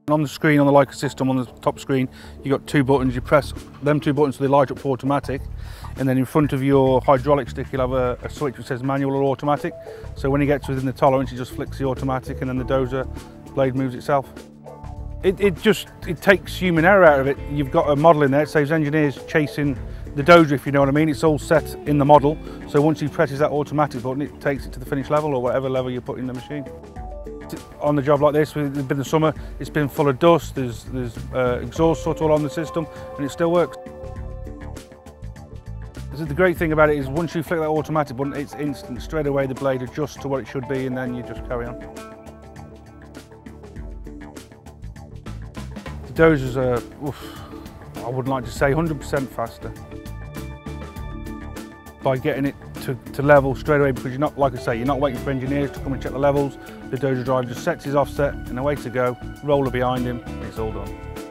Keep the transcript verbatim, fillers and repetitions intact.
On the screen, on the Leica system, on the top screen, you've got two buttons. You press them two buttons so they light up for automatic, and then in front of your hydraulic stick you'll have a, a switch which says manual or automatic. So when it gets within the tolerance, you just flicks the automatic and then the dozer blade moves itself. It, it just it takes human error out of it. You've got a model in there, it saves engineers chasing the dozer, if you know what I mean. It's all set in the model, so once he presses that automatic button, it takes it to the finished level or whatever level you put in the machine. On the job like this, it's been the summer, it's been full of dust, there's, there's uh, exhaust soot all on the system, and it still works. The great thing about it is once you flick that automatic button, it's instant. Straight away the blade adjusts to what it should be, and then you just carry on. The dozers are, oof, I wouldn't like to say one hundred percent faster. By getting it to, to level straight away, because you're not, like I say, you're not waiting for engineers to come and check the levels. The dozer driver just sets his offset and away to go, roller behind him, and it's all done.